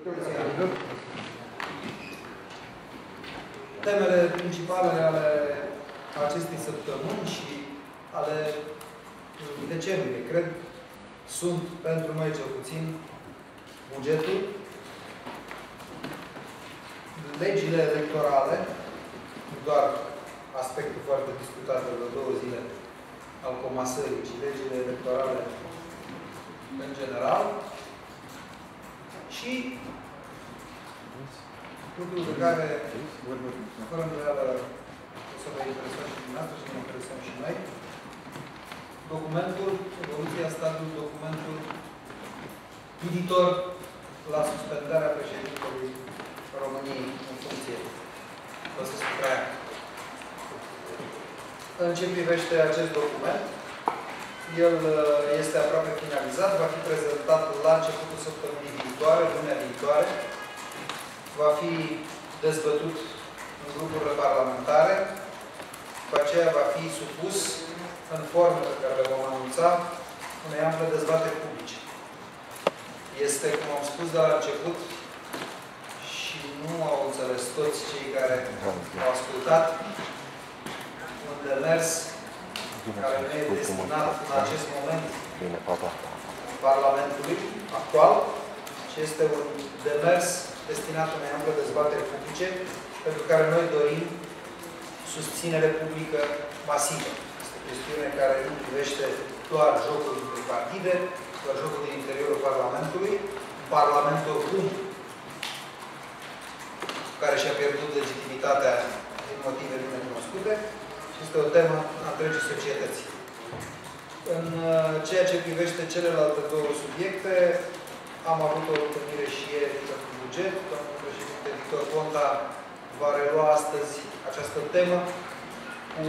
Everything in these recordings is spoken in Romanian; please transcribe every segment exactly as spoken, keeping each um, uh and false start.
Temele principale ale acestei săptămâni și ale decembrie, cred, sunt, pentru noi cel puțin, bugetul, legile electorale, doar aspectul foarte discutat de două zile al comasării, ci legile electorale în general, și lucruri pe care, fără îndoială, o să vă interesa și dumneavoastră și ne interesăm și noi, documentul, evoluția statului, documentul viitor la suspendarea președintelui României în funcție. O să spun aia. În ce privește acest document, el este aproape finalizat, va fi prezentat la începutul săptămânii viitoare, lunea viitoare, va fi dezbătut în grupurile parlamentare, după aceea va fi supus în formele pe care le vom anunța unei ample dezbateri publice. Este, cum am spus de la început, și nu au înțeles toți cei care au ascultat, un demers care nu e destinat în acest moment Parlamentului actual, ci este un demers destinat unei ample dezbateri publice, pentru care noi dorim susținere publică masivă. Este o chestiune care nu privește doar jocul dintre partide, doar jocul din interiorul Parlamentului, Parlamentul oricum, care și-a pierdut legitimitatea din motive bine cunoscute, și este o temă a întregii societăți. În ceea ce privește celelalte două subiecte, am avut o întâlnire și ieri pentru buget. Domnul președinte Victor Ponta va relua astăzi această temă cu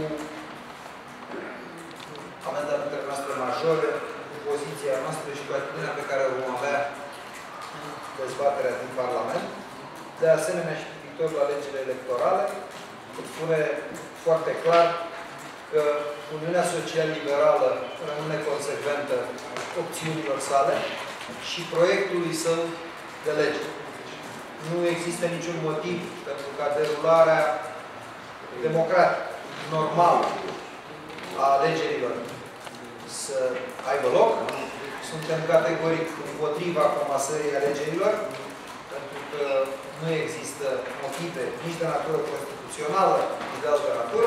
amendamentele noastre majore, cu poziția noastră și cu atitudinea pe care o vom avea în dezbaterea din Parlament. De asemenea, și privitor la legile electorale, spune foarte clar că Uniunea Social-Liberală rămâne consecventă opțiunilor sale și proiectului său de lege. Nu există niciun motiv pentru ca derularea democratică, normală, a alegerilor să aibă loc. Suntem categoric împotriva comasării alegerilor, pentru că nu există motive nici de natură constituțională, nici de altă natură.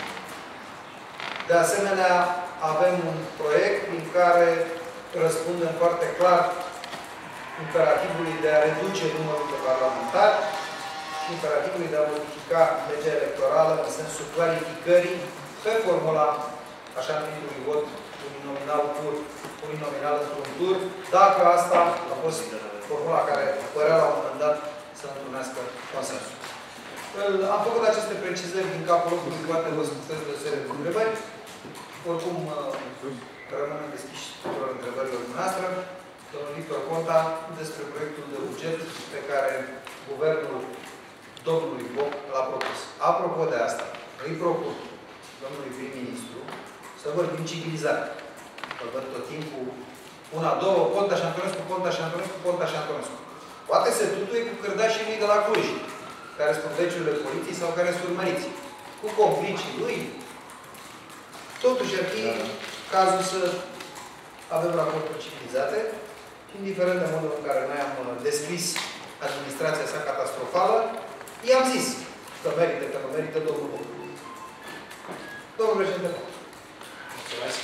De asemenea, avem un proiect prin care răspundem foarte clar imperativului de a reduce numărul de parlamentari și imperativului de a modifica legea electorală în sensul clarificării pe formula așa numitului vot uninominal pur, uninominal într-un tur, dacă asta a fost formula care părea la un moment dat să întrunească consensul. Am făcut aceste precizări din capul locului, poate vă scutez de o serie de întrebări. Oricum, rămânem deschiși tuturor întrebărilor dumneavoastră. Domnul Victor Ponta, despre proiectul de buget pe care guvernul domnului Boc l-a propus. Apropo de asta, îi propun domnului prim-ministru să vorbim civilizat. Vorbim tot timpul una, două, Ponta și Antonescu, Ponta și Antonescu, Ponta și Antonescu. Poate se tutuie cu cârdașii lui de la Cluj, care sunt veciurile poliției sau care sunt urmăriți. Cu complicii lui. Totuși ar fi cazul să avem raporturi civilizate, indiferent de modul în care noi am descris administrația sa catastrofală, i-am zis că merită, că nu merită domnul Boc. Domnul președinte. Mulțumesc.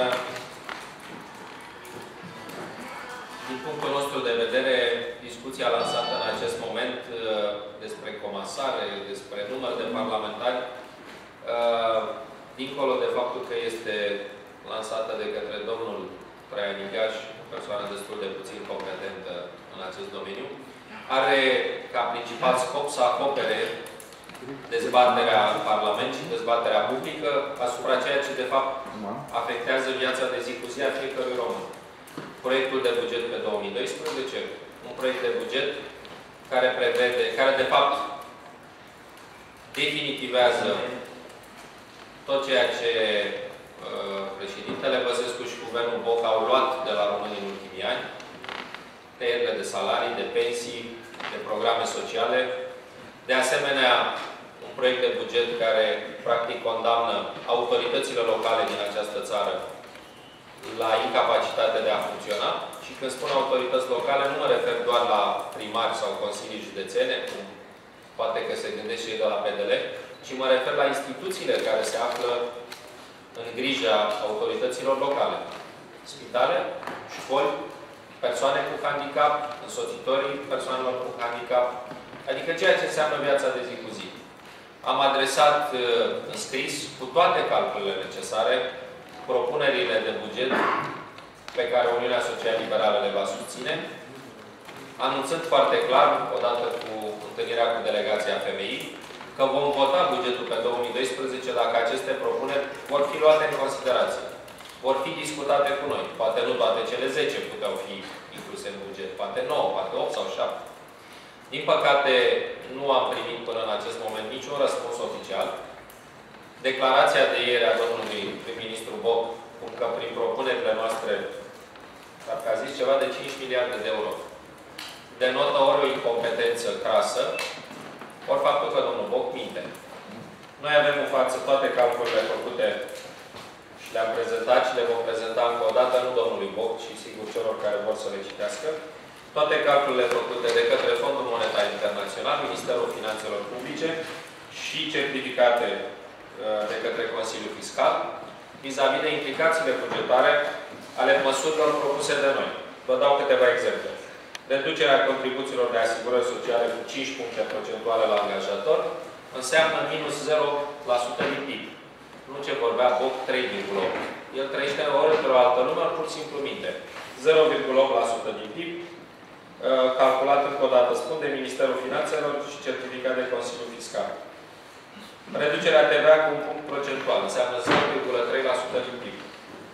Din punctul nostru de vedere, discuția lansată în acest moment despre comasare, despre număr de parlamentari, dincolo de faptul că este lansată de către domnul Traian Igaș, o persoană destul de puțin competentă în acest domeniu, are ca principal scop să acopere dezbaterea în Parlament și dezbaterea publică asupra ceea ce, de fapt, afectează viața de zi cu zi a fiecărui român. Proiectul de buget pe două mii doisprezece, un proiect de buget care prevede, care, de fapt, definitivează tot ceea ce uh, președintele Băsescu și guvernul Boc au luat de la români în ultimii ani, tăierile de salarii, de pensii, de programe sociale. De asemenea, un proiect de buget care, practic, condamnă autoritățile locale din această țară la incapacitate de a funcționa. Și când spun autorități locale, nu mă refer doar la primari sau consilii județene, cum poate că se gândesc și de la P D L, ci mă refer la instituțiile care se află în grija autorităților locale. Spitale, școli, persoane cu handicap, însoțitorii persoanelor cu handicap, adică ceea ce înseamnă viața de zi cu zi. Am adresat în scris, cu toate calculele necesare, propunerile de buget pe care Uniunea Social-Liberală le va susține, anunțând foarte clar, odată cu întâlnirea cu delegația femeii, că vom vota bugetul pe două mii doisprezece dacă aceste propuneri vor fi luate în considerație. Vor fi discutate cu noi. Poate nu toate cele zece puteau fi incluse în buget, poate nouă, poate opt sau șapte. Din păcate, nu am primit până în acest moment niciun răspuns oficial. Declarația de ieri a domnului prim-ministru Boc, cum că prin propunerile noastre, dacă a zis ceva de cinci miliarde de euro, denotă ori o incompetență crasă, ori faptul că domnul Boc minte. Noi avem în față toate calculele făcute și le-am prezentat și le vom prezenta încă o dată, nu domnului Boc, ci sigur celor care vor să le citească. Toate calculele făcute de către Fondul Monetar Internațional, Ministerul Finanțelor Publice și certificate de către Consiliul Fiscal, vis-a-vis de implicațiile bugetare ale măsurilor propuse de noi. Vă dau câteva exemple. Reducerea contribuțiilor de asigurări sociale cu cinci puncte procentuale la angajator înseamnă minus zero la sută din P I B. Nu ce vorbea Boc trei virgulă opt. El trăiește ori într-o altă lume, pur și simplu minte. zero virgulă opt la sută din P I B, calculat încă o dată, spun, de Ministerul Finanțelor și certificat de Consiliul Fiscal. Reducerea T V A cu un punct procentual înseamnă zero virgulă trei la sută din P I B.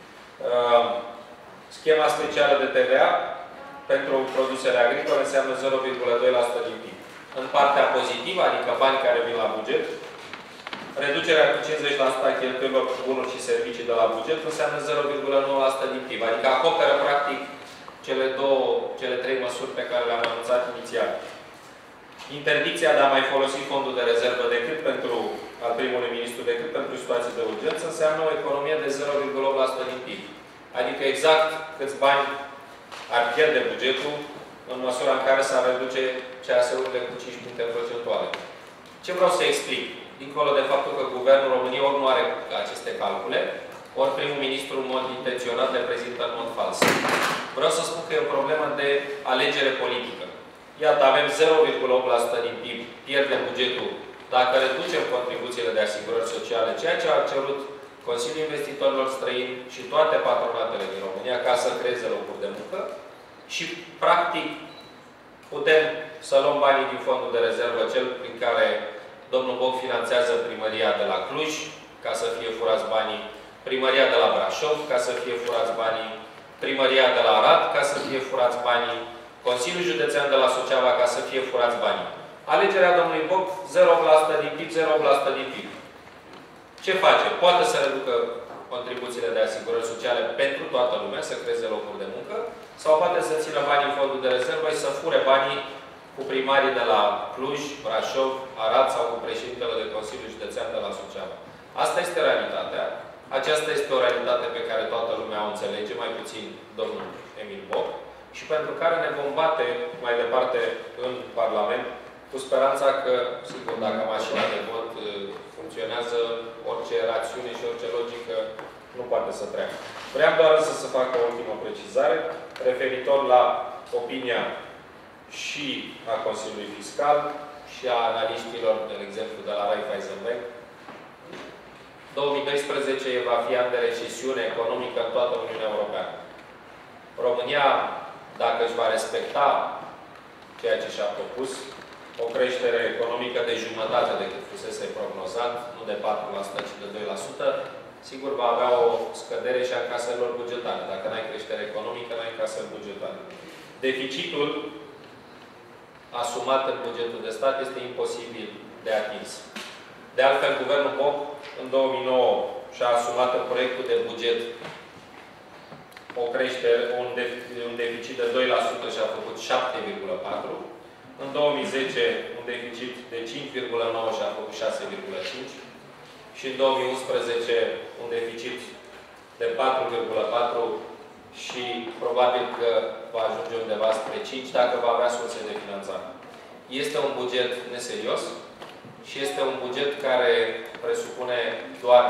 Schema specială de T V A pentru produsele agricole înseamnă zero virgulă doi la sută din P I B. În partea pozitivă, adică bani care vin la buget, reducerea cu cincizeci la sută a cheltuielor cu bunuri și servicii de la buget înseamnă zero virgulă nouă la sută din P I B. Adică acoperă, practic, cele două, cele trei măsuri pe care le-am anunțat inițial. Interdicția de a mai folosi fondul de rezervă decât pentru, al primului ministru, decât pentru situații de urgență, înseamnă o economie de zero virgulă opt la sută din P I B. Adică exact câți bani ar pierde bugetul în măsura în care s-ar reduce C A S-urile cu cinci puncte procentuale. Ce vreau să explic? Dincolo de faptul că Guvernul României ori nu are aceste calcule, ori primul ministru în mod intenționat le prezintă în mod fals. Vreau să spun că e o problemă de alegere politică. Iată, avem zero virgulă opt la sută din P I B, pierdem bugetul dacă reducem contribuțiile de asigurări sociale, ceea ce a cerut Consiliul Investitorilor Străini și toate patronatele din România ca să creeze locuri de muncă și, practic, putem să luăm banii din fondul de rezervă, cel prin care domnul Boc finanțează primăria de la Cluj, ca să fie furați banii, primăria de la Brașov, ca să fie furați banii, primăria de la Arad, ca să fie furați banii, Consiliul Județean de la Suceava, ca să fie furați banii. Alegerea domnului Boc, zero la sută din P I B, zero la sută din P I B. Ce face? Poate să reducă contribuțiile de asigurări sociale pentru toată lumea, să creeze locuri de muncă, sau poate să țină banii în fondul de rezervă și să fure banii cu primarii de la Cluj, Brașov, Arad sau cu președintele de Consiliul Județean de la Suceava. Asta este realitatea. Aceasta este o realitate pe care toată lumea o înțelege, mai puțin domnul Emil Boc, și pentru care ne vom bate mai departe în Parlament, cu speranța că, sigur, dacă mașina de vot funcționează, orice rațiune și orice logică nu poate să treacă. Vreau doar să se facă o ultimă precizare, referitor la opinia și a Consiliului Fiscal și a analiștilor, de exemplu, de la Raiffeisenbank. două mii doisprezece va fi an de recesiune economică în toată Uniunea Europeană. România, dacă își va respecta ceea ce și-a propus, o creștere economică de jumătate decât fusese prognozat, nu de patru la sută, ci de doi la sută, sigur va avea o scădere și a încasărilor bugetare. Dacă n-ai creștere economică, n-ai încasări bugetare. Deficitul asumat în bugetul de stat este imposibil de atins. De altfel, Guvernul Boc, în două mii nouă, și-a asumat în proiectul de buget o creștere, un, de, un deficit de doi la sută și a făcut șapte virgulă patru la sută. În două mii zece, un deficit de cinci virgulă nouă și a făcut șase virgulă cinci. Și în două mii unsprezece, un deficit de patru virgulă patru și probabil că va ajunge undeva spre cinci dacă va avea surse de finanțare. Este un buget neserios și este un buget care presupune doar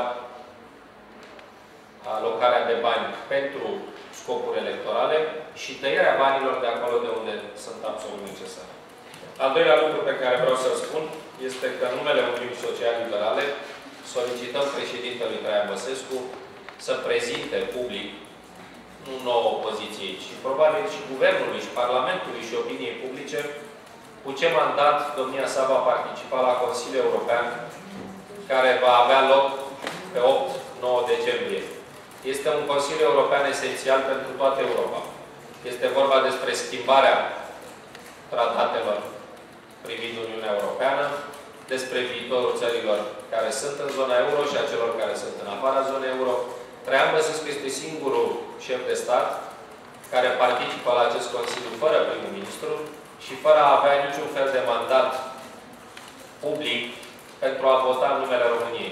alocarea de bani pentru scopuri electorale și tăierea banilor de acolo de unde sunt absolut necesare. Al doilea lucru pe care vreau să-l spun este că în numele Uniunii Social-Liberale solicităm președintelui Traian Băsescu să prezinte public, nu nouă opoziției, ci probabil și Guvernului, și Parlamentului, și opiniei publice, cu ce mandat domnia sa va participa la Consiliul European, care va avea loc pe opt nouă decembrie. Este un Consiliu European esențial pentru toată Europa. Este vorba despre schimbarea tratatelor privind Uniunea Europeană, despre viitorul țărilor care sunt în zona euro și a celor care sunt în afara zonei euro. Traian Băsescu este singurul șef de stat care participă la acest Consiliu fără primul ministru și fără a avea niciun fel de mandat public pentru a vota în numele României.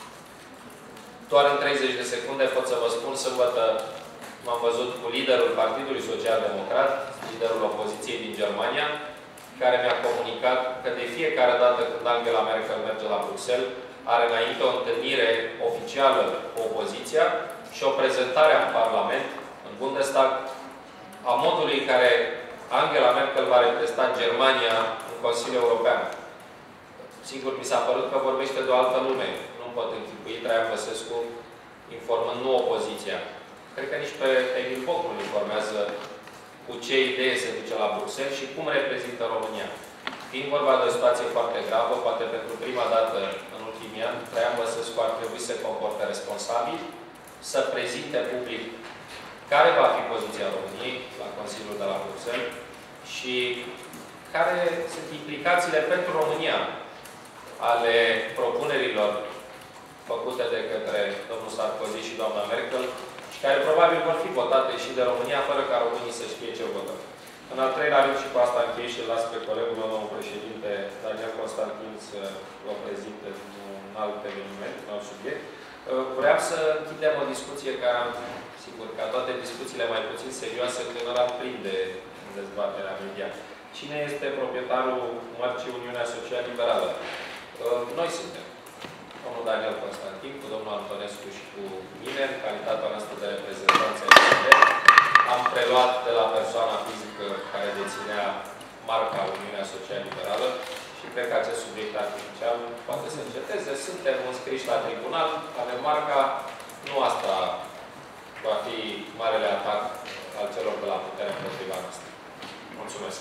Doar în treizeci de secunde pot să vă spun, sâmbătă m-am văzut cu liderul Partidului Social-Democrat, liderul opoziției din Germania, care mi-a comunicat că de fiecare dată când Angela Merkel merge la Bruxelles, are înainte o întâlnire oficială cu opoziția și o prezentare în Parlament, în Bundestag, a modului în care Angela Merkel va reprezenta Germania în Consiliul European. Sigur, mi s-a părut că vorbește de o altă lume. Nu pot închipui Traian Băsescu informând nu opoziția. Cred că nici pe Emil Boc nu informează cu ce idee se duce la Bruxelles și cum reprezintă România. Fiind vorba de o situație foarte gravă, poate pentru prima dată în ultimii ani, Traian Băsescu ar trebui să se comporte responsabil, să prezinte public care va fi poziția României la Consiliul de la Bruxelles și care sunt implicațiile pentru România ale propunerilor făcute de către domnul Sarkozy și doamna Merkel și care probabil vor fi votate și de România fără ca românii să știe ce votăm. În al treilea rând, și cu asta închei și las pe colegul meu, domnul președinte Daniel Constantin, să vă prezinte un alt eveniment, un alt subiect. Vreau să închidem o discuție care am, sigur, ca toate discuțiile mai puțin serioase, în general prinde în dezbaterea media. Cine este proprietarul mărcii Uniunea Social-Liberală? Noi suntem. Domnul Daniel Constantin, cu domnul Antonescu și cu mine, în calitatea noastră de reprezentanță am preluat de la persoana fizică care deținea marca Uniunea Social-Liberală și cred că acest subiect artificial poate să înceteze. Suntem înscriși la tribunal, avem marca, nu asta va fi marele atac al celor de la putere împotriva noastră. Mulțumesc!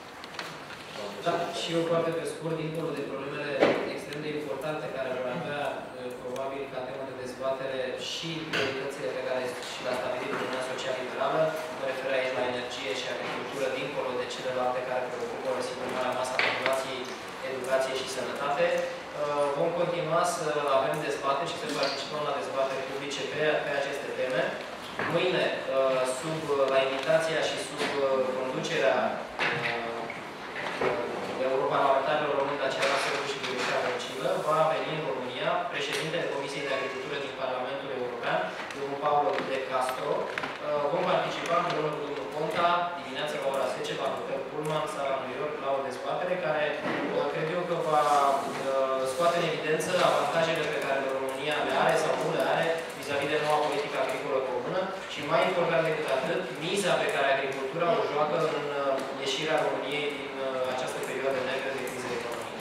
Da, și eu foarte pe scurt, dincolo de problemele extrem de importante care vor avea, probabil, ca temă de dezbatere și prioritățile pe care și le-a stabilit Uniunea Social-Liberală, mă refer aici la energie și agricultură, dincolo de celelalte care preocupă, sigur, marea masă a populației, educație și sănătate. Vom continua să avem dezbateri și să participăm la dezbateri publice pe, pe aceste teme. Mâine, sub, la invitația și sub conducerea europarlamentarilor români Daciana Săruș și Viorica Dăncilă, va veni în România președintele Comisiei de Agricultură din Parlamentul European, domnul Paulo de Castro. Vom participa împreună cu domnul Ponta, dimineața la ora zece, la Hotel Pullman, sala New York, la o dezbatere care cred eu că va scoate în evidență avantajele pe care România le are sau nu le are vis-a-vis de noua politică agricolă comună și, mai important decât atât, miza pe care agricultura o joacă în ieșirea României din această perioadă neagră de criză economică.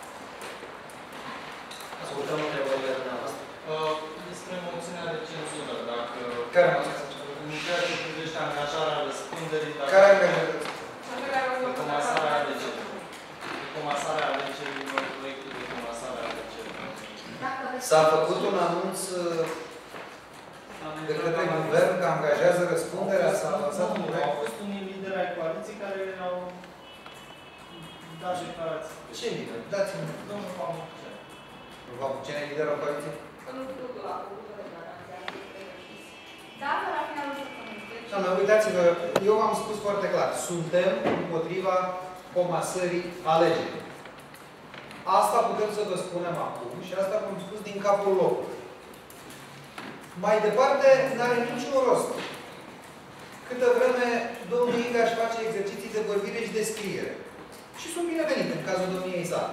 Ascultăm întrebările dumneavoastră. Despre moțiunea de cenzură, dacă... Care moțiune? În ceea ce privește angajarea răspunderii, dacă... Care angajarea? Comasarea alegerilor. Comasarea alegerilor, proiectul de comasare a alegerilor. S-a făcut un anunț de către guvern că angajează răspunderea, s-a lansat un proiect. Au fost unii lideri ai coaliției care au dat declarații. Ce lider? Dați-mi. Domnul Pamucea. Cine e liderul coaliției? Doamne, uitați-vă, eu v-am spus foarte clar, suntem împotriva comasării alegerii. Asta putem să vă spunem acum și asta v-am spus din capul locului. Mai departe, n-are niciun rost. Câtă vreme domnul Iga își face exerciții de vorbire și de scriere. Și sunt binevenite în cazul domniei sale.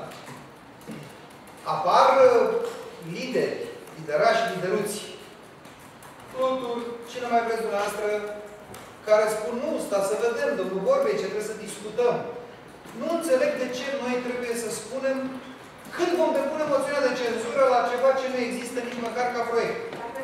Apar lideri, liderași, lideruți, fluturi, cine mai vreți dumneavoastră, care spun, nu, stați să vedem, domnul Borbei, ce trebuie să discutăm. Nu înțeleg de ce noi trebuie să spunem când vom depune moțiunea de cenzură la ceva ce nu există nici măcar ca proiect.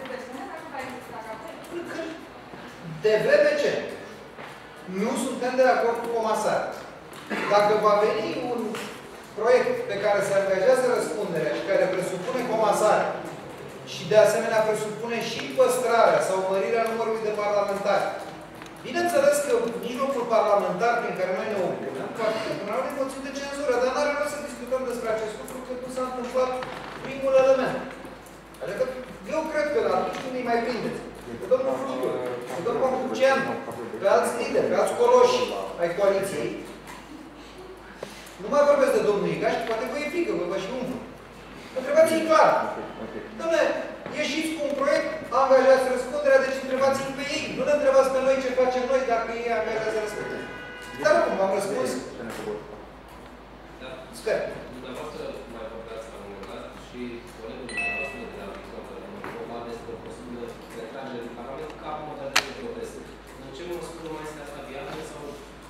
De vreme ce nu suntem de acord cu comasarea. Dacă va veni un proiect pe care se angajează răspunderea și care presupune comasarea și de asemenea presupune și păstrarea sau mărirea numărului de parlamentari, bineînțeles că mijlocul parlamentar prin care noi ne opunem va fi depunerea unei moțiuni de cenzură, dar n-are rost să discutăm despre acest lucru, că nu s-a întâmplat primul element. Adică eu cred că atunci când îi mai prindeți pe domnul Flutur, pe domnul Confucian, pe alți lideri, pe alți coloși ai coaliției, nu mai vorbesc de domnul Iga și poate vă e frică, vă vă și umflu. Întrebați-i clar. Dom'le, ieșiți cu un proiect, angajați răspunderea, deci întrebați-i pe ei. Nu ne întrebați pe noi ce facem noi dacă ei angajează răspunderea. Dar acum v-am răspuns. Sper. Dumneavoastră mai vorbeați la un moment dat și colegul dumneavoastră de la Victoria, domnul Roman, despre o posibilă retragere din Parlament ca modalitate de protest. În ce măsură mai este asta viabilă sau...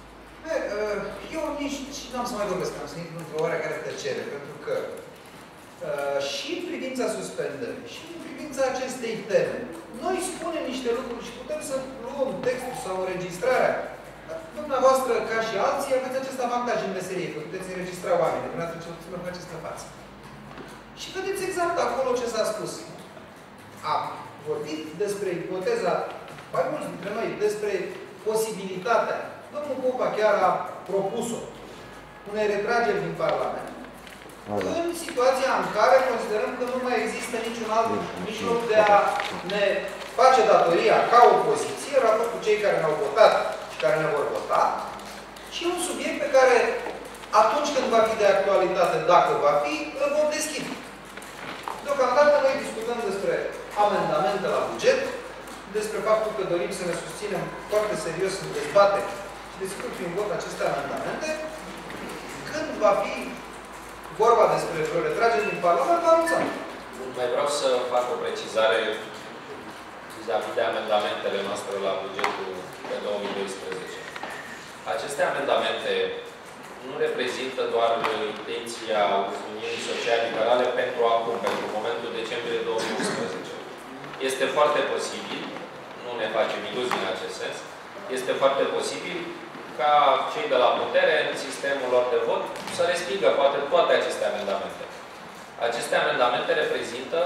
Eu nici n-am să mai vorbesc, am să intru într-o oarecare tăcere, pentru că uh, și în privința suspendării, și în privința acestei teme, noi spunem niște lucruri și putem să luăm textul sau înregistrarea. Dumneavoastră, ca și alții, aveți acest avantaj în meserie, că puteți înregistra oameni, dumneavoastră ce puteți să faceți pe față. Și vedeți exact acolo ce s-a spus. A vorbit despre ipoteza, mai mulți dintre noi, despre posibilitatea. Domnul Popa chiar a propus-o unei retrageri din Parlament în situația în care considerăm că nu mai există niciun alt mijloc de a ne face datoria ca opoziție, raport cu cei care ne-au votat și care ne vor vota, și un subiect pe care atunci când va fi de actualitate, dacă va fi, îl vom deschide. Deocamdată noi discutăm despre amendamente la buget, despre faptul că dorim să ne susținem foarte serios în dezbatere și desigur prin vot aceste amendamente. Când va fi vorba despre vreo retragere din Parlament, vă anunțăm. Mai vreau să fac o precizare vis-a-vis de amendamentele noastre la bugetul pe două mii doisprezece. Aceste amendamente nu reprezintă doar intenția Uniunii Social-Liberale pentru acum, pentru momentul decembrie două mii unsprezece. Este foarte posibil, nu ne facem iluzii în acest sens, este foarte posibil ca cei de la putere, în sistemul lor de vot, să respingă poate toate aceste amendamente. Aceste amendamente reprezintă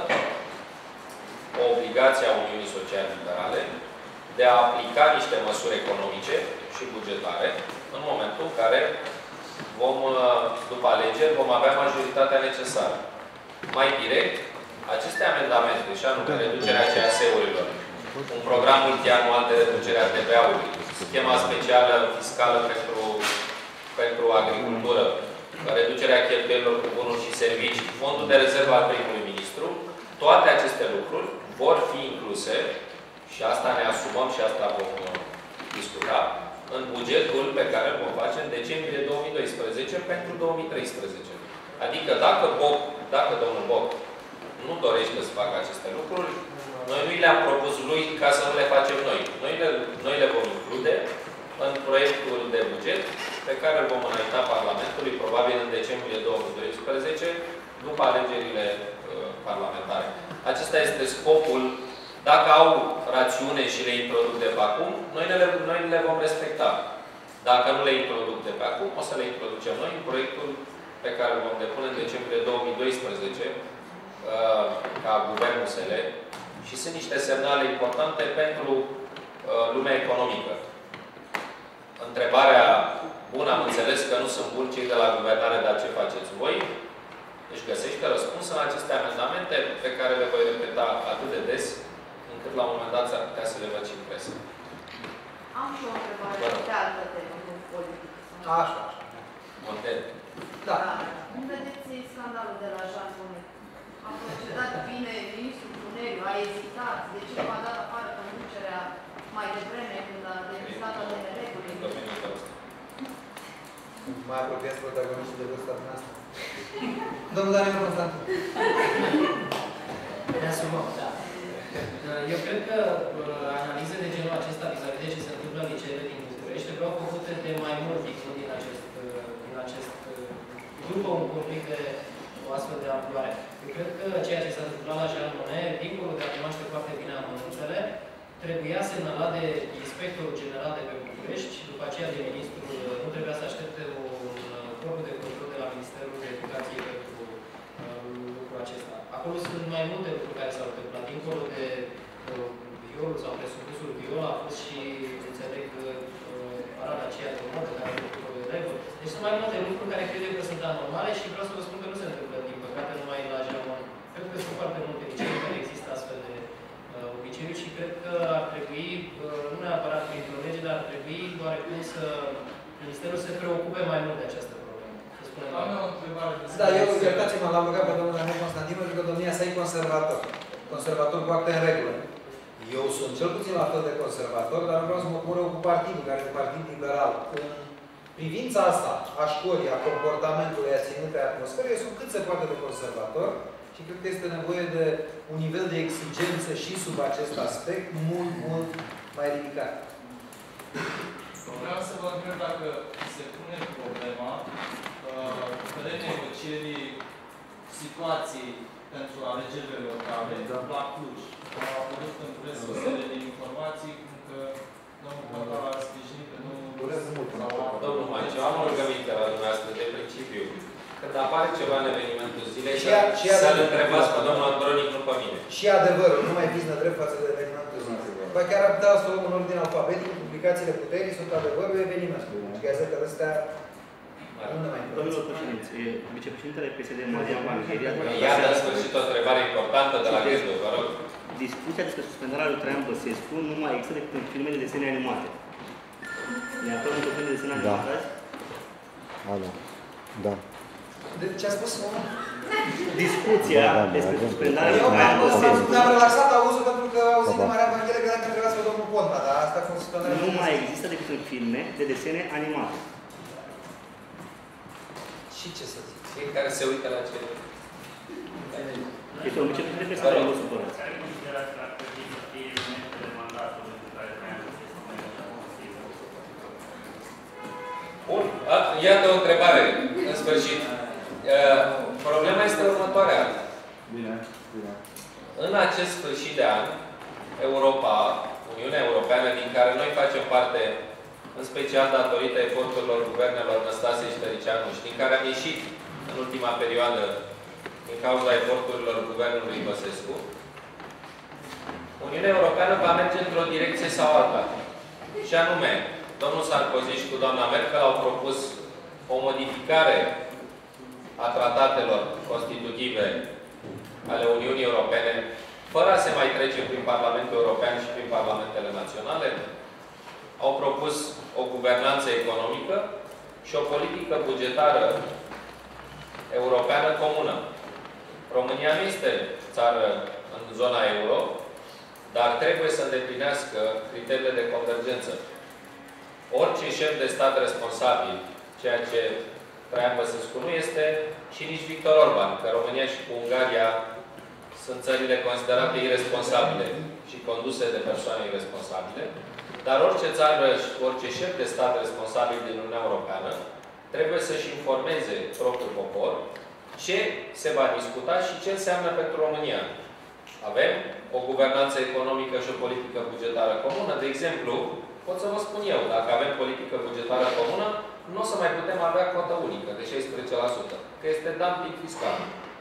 o obligație a Uniunii Social-Liberale de a aplica niște măsuri economice și bugetare în momentul în care vom, după alegeri, vom avea majoritatea necesară. Mai direct, aceste amendamente, și anume reducerea C A S-urilor, un program multianual de reducere a T V A-ului, schema specială fiscală pentru, pentru agricultură, reducerea cheltuielilor cu bunuri și servicii, fondul de rezervă al primului ministru, toate aceste lucruri vor fi incluse, și asta ne asumăm și asta vom discuta, în bugetul pe care îl vom face în decembrie două mii doisprezece pentru două mii treisprezece. Adică dacă, Boc, dacă domnul Boc nu dorește să facă aceste lucruri, noi nu le-am propus lui ca să nu le facem noi. Noi le, noi le vom include în proiectul de buget pe care îl vom înainta Parlamentului, probabil în decembrie două mii doisprezece, după alegerile uh, parlamentare. Acesta este scopul. Dacă au rațiune și le introduc de pe acum, noi le, noi le vom respecta. Dacă nu le introduc de pe acum, o să le introducem noi în proiectul pe care îl vom depune în decembrie două mii doisprezece uh, ca Guvernul S L. Și sunt niște semnale importante pentru uh, lumea economică. Întrebarea bună, am înțeles că nu sunt buni cei de la guvernare, dar ce faceți voi? Deci găsește răspuns în aceste amendamente pe care le voi repeta atât de des, încât la un moment dat s-ar putea să le văd și în presă. Am și o întrebare de altă temă, nu politică. Așa, așa. Montel. Da. Cum vedeți scandalul de la Jean Monnet? A procedat bine ministrul Tuneriu, a ezitat, de ce nu a dat afară conducerea mai devreme când a depistat de nereguli? Mai apropiați protagoniștii de vârsta din asta. Domnul Daniel Constantin. Reasumăm, da. Eu cred că analize de genul acesta vis-a-vis de ce se întâmplă în liceele din București trebuiau făcute de mai mulți din acest, din acest după un conflict de o astfel de amploare. Eu cred că ceea ce s-a întâmplat la Jean Monnet, dincolo de a cunoaște foarte bine amănunțele, trebuia semnalat de inspectorul general de pe București, după aceea de ministrul, nu trebuia să aștepte un corp de control de la Ministerul de Educație pentru uh, lucrul acesta. Acolo sunt mai multe lucruri care s-au întâmplat. Dincolo de uh, violul sau presupusul viol, a fost și, înțeleg, uh, parada aceea de modă care a făcut o elevă. Deci sunt mai multe lucruri care cred că sunt anormale și vreau să vă spun că nu se întâmplă, din păcate, numai la Jean Monnet. Cred că sunt foarte multe licee care există astfel de uh, obiceiuri și cred că ar trebui, uh, nu neapărat printr-o lege, dar ar trebui oarecum să Ministerul se preocupe mai mult de această problemă. Să spunem Am eu o întrebare. Da, eu, iertați-mă, l-am rugat pe domnul Daniel Constantin, pentru că domnia sa e conservator. Conservator cu acte în regulă. Eu sunt cel puțin la fel de conservator, dar nu vreau să mă pun rău cu partidul, care e un partid liberal. În privința asta, a școlii, a comportamentului, a ținutei atmosferei, eu sunt cât se poate de conservator și cred că este nevoie de un nivel de exigență și sub acest aspect mult, mult mai ridicat. Vreau să vă întreb dacă se pune problema uh, renegocierii situației pentru alegerile locale la Cluj. Au apărut în presă o serie de informații cum că domnul Ponta a sprijinit pe domnul... Domnul Maciu, am o rugăminte la dumneavoastră de principiu. Când apare ceva în evenimentul zilei, să-l întrebați pe domnul Andronic, nu pe mine. Și adevărul, nu mai fiți nădrept față de evenimentul zilei. Ba chiar am putea să o luăm în ordine alfabetic, publicațiile puterii sunt adevărul evenimentul. Și gazetele astea nu ne mai Domnilor președinți, vicepreședintele P S D, Marian Vanghelia... Iată, în sfârșit, o întrebare importantă de la Gândul, vă rog. Discuția despre suspendarea lui Traian Băsescu nu mai există decât în filmele de desene animate. Ne aflăm într-o film de desene animate azi? Da. Da. Da. De ce a spus? Discuția da, da, despre da, suspendarea Eu lui Traian Băsescu. mi-am relaxat auzul pentru că au auzit de Marian Vanghelia că dacă trebuia să vă domnul Ponta, dar asta a fost suspendarea. Nu mai există decât în filme de desene animate. Și ce să zic? Fiecare se uită la ce... Este un vicepreședinte pe care nu supărați. Care considerați că ar trebui să fie elementele mandatului pentru care Traian Băsescu merge la Consiliu? Bun. Iată o întrebare, în sfârșit. Problema este următoarea. Bine, bine. În acest sfârșit de an, Europa, Uniunea Europeană, din care noi facem parte, în special datorită eforturilor guvernelor Năstase și Tăricianu și din care am ieșit în ultima perioadă din cauza eforturilor guvernului Băsescu, Uniunea Europeană va merge într-o direcție sau alta. Și anume, domnul Sarkozy și cu doamna Merkel au propus o modificare a tratatelor constitutive ale Uniunii Europene, fără a se mai trece prin Parlamentul European și prin Parlamentele Naționale. Au propus o guvernanță economică și o politică bugetară europeană comună. România nu este țară în zona euro, dar trebuie să îndeplinească criteriile de convergență. Orice șef de stat responsabil, ceea ce Traian Băsescu nu este, și nici Victor Orban, că România și cu Ungaria sunt țările considerate irresponsabile și conduse de persoane irresponsabile, dar orice țară și orice șef de stat responsabil din Uniunea Europeană trebuie să-și informeze propriul popor ce se va discuta și ce înseamnă pentru România. Avem o guvernanță economică și o politică bugetară comună. De exemplu, pot să vă spun eu, dacă avem politică bugetară comună, nu o să mai putem avea cotă unică de șaisprezece la sută, că este dumping fiscal.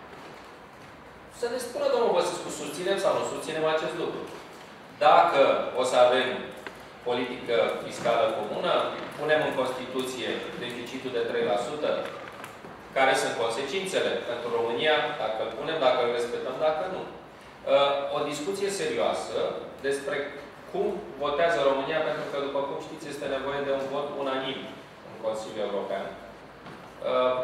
Să ne spună, domnul Băsescu, susținem sau nu susținem acest lucru. Dacă o să avem politică fiscală comună, punem în Constituție deficitul de trei la sută, care sunt consecințele pentru România, dacă îl punem, dacă îl respectăm, dacă nu. O discuție serioasă despre cum votează România, pentru că, după cum știți, este nevoie de un vot unanim în Consiliul European.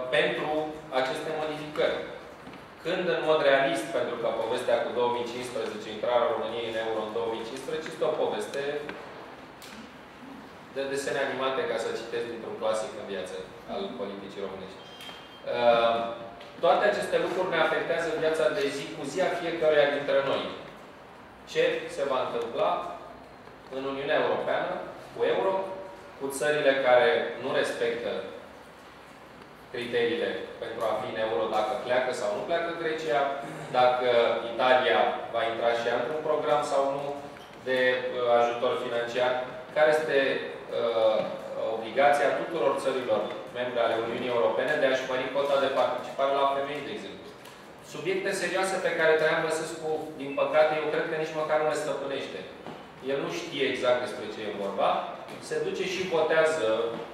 pentru aceste modificări. Când, în mod realist, pentru că povestea cu două mii cincisprezece, intrarea României în euro în două mii cincisprezece, este o poveste de desene animate, ca să citesc dintr-un clasic în viață al politicii românești. Toate aceste lucruri ne afectează viața de zi cu zi a fiecăruia dintre noi. Ce se va întâmpla în Uniunea Europeană, cu euro, cu țările care nu respectă criteriile pentru a fi în euro, dacă pleacă sau nu pleacă Grecia, dacă Italia va intra și ea într-un program sau nu de uh, ajutor financiar, care este uh, obligația tuturor țărilor membre ale Uniunii Europene de a-și mări cota de participare la femei, de exemplu. Subiecte serioase pe care Traian Băsescu, din păcate, eu cred că nici măcar nu le stăpânește. El nu știe exact despre ce e vorba, se duce și votează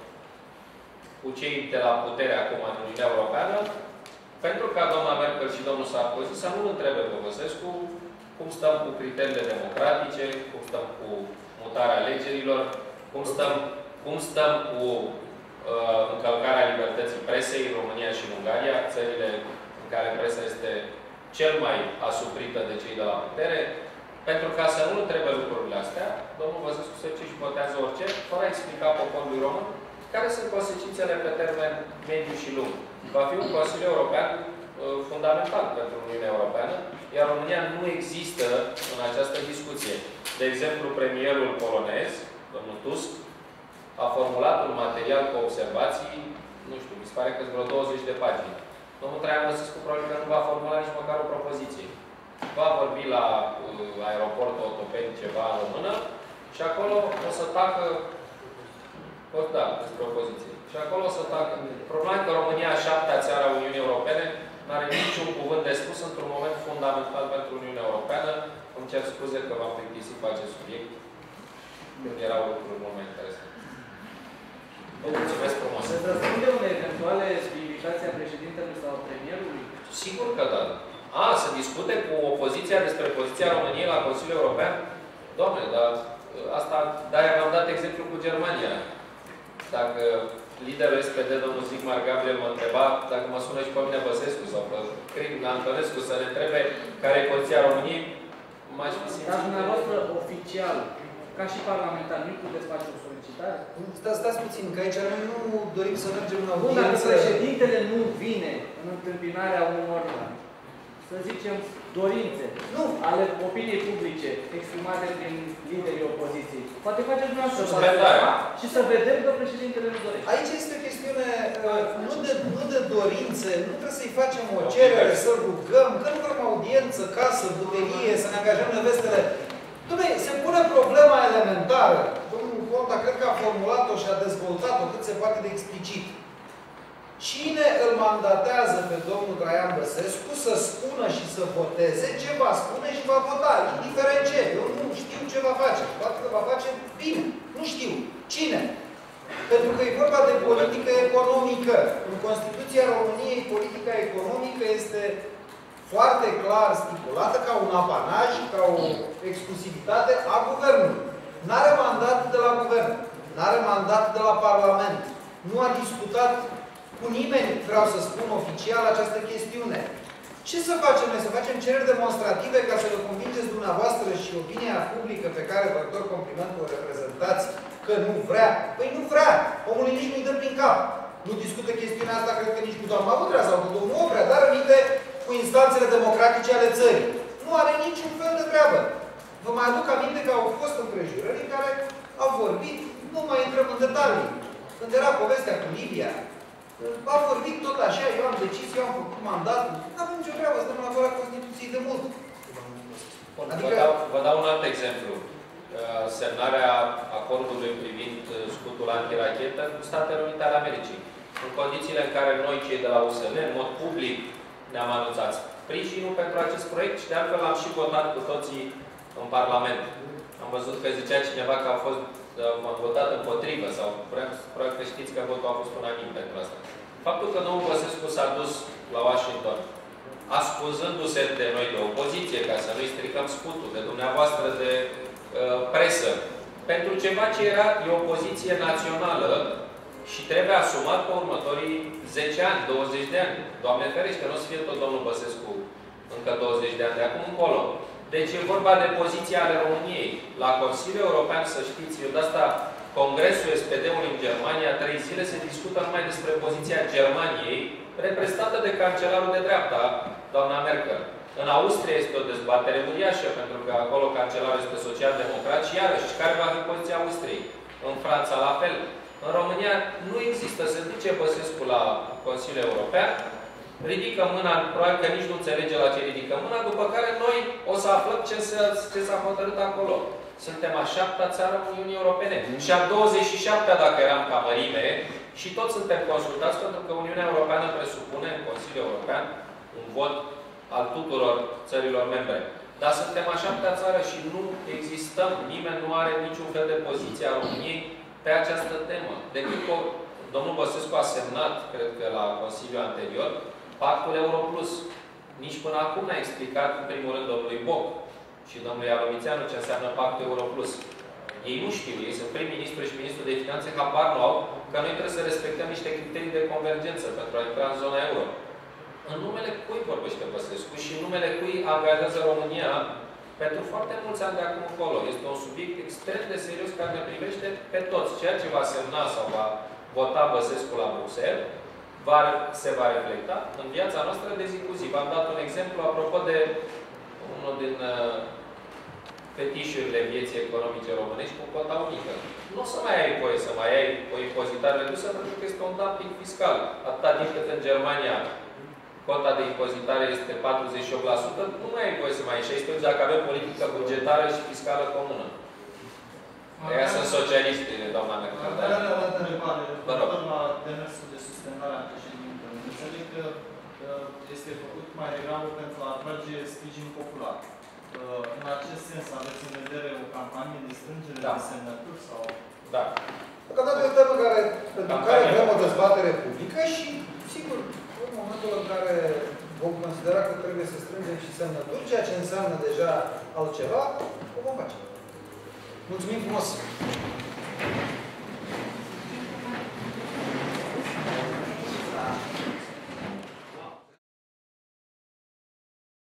cu cei de la putere acum în Uniunea Europeană, pentru ca doamna Merkel și domnul Sarkozy să nu-l întrebe pe Băsescu cum stăm cu criteriile democratice, cum stăm cu mutarea alegerilor, cum stăm, cum stăm cu uh, încălcarea libertății presei în România și în Ungaria, țările în care presa este cel mai asuprită de cei de la putere. Pentru ca să nu întrebe lucrurile astea, domnul Băsescu se duce și votează orice, fără a explica poporului român care sunt consecințele pe termen mediu și lung. Va fi un Consiliu European uh, fundamental pentru Uniunea Europeană, iar România nu există în această discuție. De exemplu, premierul polonez, domnul Tusk, a formulat un material cu observații, nu știu, mi se pare că sunt vreo douăzeci de pagini. Domnul Traian Băsescu probabil că nu va formula nici măcar o propoziție. Va vorbi la uh, aeroport Otopeni ceva în română și acolo o să tacă, o, da, despre opoziție. Și acolo o să tacă. Problema e că România, a șaptea țară a Uniunii Europene, nu are niciun cuvânt de spus într-un moment fundamental pentru Uniunea Europeană. Îmi cer scuze că v-am plictisit pe acest subiect, când erau lucruri mult mai interesante. Vă mulțumesc frumos. Se răspunde unei eventuale invitații a președintelui sau premierului? Sigur că da. A, să discute cu opoziția despre poziția României la Consiliul European? Doamne, dar asta, de-aia v-am dat exemplu cu Germania. Dacă liderul S P D, domnul Sigmar Gabriel, mă întreba dacă mă sună și pe mine Băsescu sau pe Crin Antonescu să ne întrebe care e poziția României, m-aș fi simțit. Dar dumneavoastră, oficial, ca și parlamentar, nu puteți face o solicitare? Stați, stați puțin, că aici noi nu dorim să mergem în Bun, dacă audiență. președintele nu vine în întâmpinarea unor, să zicem, dorințe Nu. ale opiniei publice exprimate prin liderii opoziției, poate faceți dumneavoastră și să vedem că președintele nu dorește. Aici este o chestiune uh, nu, de, nu de dorințe, nu trebuie să-i facem o cerere, să-l rugăm, că nu vrem audiență, casă, buterie, să ne angajăm nevestele. Dom'le, se pune problema elementară. Domnul Ponta cred că a formulat-o și a dezvoltat-o cât se poate de explicit. Cine îl mandatează pe domnul Traian Băsescu să spună și să voteze ce va spune și va vota, indiferent ce. Eu nu știu ce va face. Poate că va face bine. Nu știu. Cine? Pentru că e vorba de politică economică. În Constituția României, politica economică este foarte clar stipulată ca un apanaj, ca o exclusivitate a Guvernului. N-are mandat de la Guvern. N-are mandat de la Parlament. Nu a discutat cu nimeni, vreau să spun oficial, această chestiune. Ce să facem noi? Să facem cereri demonstrative ca să vă convingeți dumneavoastră și opinia publică pe care vă acord complimentul o reprezentați că nu vrea? Păi nu vrea! Omul nici nu-i dă prin cap. Nu discută chestiunea asta, cred că nici cu doamna Udrea sau cu domnul Oprea, dar aminte cu instanțele democratice ale țării. Nu are niciun fel de treabă. Vă mai aduc aminte că au fost împrejurări în care au vorbit, nu mai intrăm în detalii. Când era povestea cu Libia, a vorbit tot așa, eu am decis, eu am făcut mandatul. Nu avem nicio treabă, suntem la afara Constituției de mult. Adică... Vă, dau, vă dau un alt exemplu. Semnarea acordului privind scutul antirachetă cu Statele Unite ale Americii. În condițiile în care noi, cei de la U S L, în mod public, ne-am anunțat sprijinul pentru acest proiect și de altfel l-am și votat cu toții în Parlament. Am văzut că zicea cineva că a fost am votat împotrivă sau vreau că știți că votul a fost unanim pentru asta. Faptul că domnul Băsescu s-a dus la Washington, ascuzându-se de noi de opoziție, ca să nu-i stricăm scutul, de dumneavoastră de uh, presă, pentru ceva ce era de opoziție națională, și trebuie asumat pe următorii zece ani, douăzeci de ani. Doamne ferește, nu o să fie tot domnul Băsescu încă douăzeci de ani de acum încolo. Deci e vorba de poziția ale României. La Consiliul European, să știți, eu de asta Congresul S P D-ului în Germania, trei zile, se discută numai despre poziția Germaniei, reprezentată de cancelarul de dreapta, doamna Merkel. În Austria este o dezbatere uriașă, pentru că acolo cancelarul este social-democrat și iarăși, care va fi poziția Austriei? În Franța, la fel. În România nu există, se duce Băsescu la Consiliul European, ridică mâna, probabil că nici nu înțelege la ce ridică mâna, după care noi o să aflăm ce, ce s-a hotărât acolo. Suntem a șaptea țară Uniunii Europene. Și a douăzeci și șaptea, dacă eram ca mărime, și toți suntem consultați, pentru că Uniunea Europeană presupune în Consiliul European un vot al tuturor țărilor membre. Dar suntem a șaptea țară și nu existăm, nimeni nu are niciun fel de poziție a României pe această temă. Decât că domnul Băsescu a semnat, cred că la Consiliul anterior, Pactul Europlus. Nici până acum n-a explicat, în primul rând, domnului Boc și domnului Alomițeanu ce înseamnă Pactul Europlus. Ei nu știu, ei sunt prim-ministru și ministru de finanțe, habar nu au că noi trebuie să respectăm niște criterii de convergență pentru a intra în zona euro. În numele cui vorbește Băsescu și în numele cui angajează România pentru foarte mulți ani de acum încolo. Este un subiect extrem de serios care ne privește pe toți. Ceea ce va semna sau va vota Băsescu la Bruxelles va, se va reflecta în viața noastră de zi cu zi. V-am dat un exemplu apropo de unul din uh, fetișurile vieții economice românești cu cota unică. Nu o să mai ai voie să mai ai o impozitare redusă pentru că este un dumping fiscal. Atâta timp cât în Germania cota de impozitare este patruzeci și opt la sută, nu mai ai voie să mai ai șaisprezece dacă avem politică bugetară și fiscală comună. Aia sunt socialiști, doamna Merkel. Dar are o altă întrebare, referitor la demersul de suspendare a președintelui. Înțeleg că este făcut mai degrabă pentru a atrage sprijin popular. În acest sens, aveți în vedere o campanie de strângere da. de semnături sau... Da. Deocamdată e o temă care, pentru care avem o dezbatere publică și, sigur, în momentul în care vom considera că trebuie să strângem și semnături, ceea ce înseamnă deja altceva, o vom face. Mulțumim frumos!